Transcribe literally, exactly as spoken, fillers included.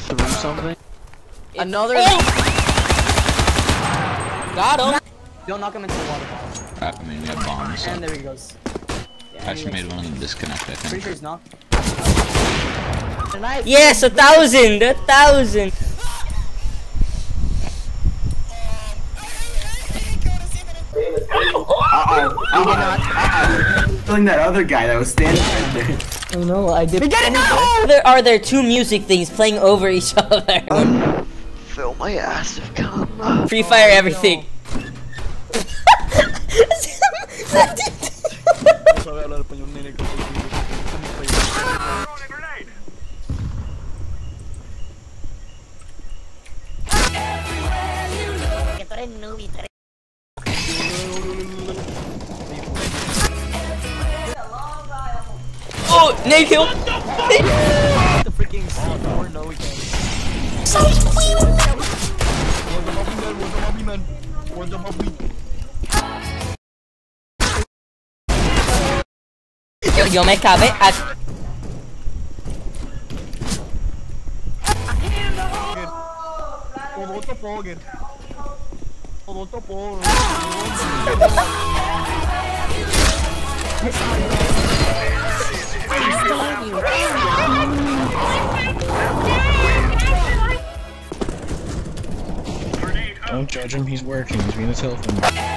through something. It's Another. Oh! Got him. Don't knock him into the water. I mean, we have bombs. So. And there he goes. Yeah, I actually made one of them disconnect, I Pretty think. sure he's not. Nice. Yes, a thousand, a thousand. Uh-oh. Uh-oh. Killing that other guy that was standing right there. Oh no, I did. Get it now! There are there two music things playing over each other. Fill my ass of cum. Free fire everything. Oh, nade kill. The freaking C four no again. Yo, yo me cabe a... Don't judge him, he's working, he's being a telephone.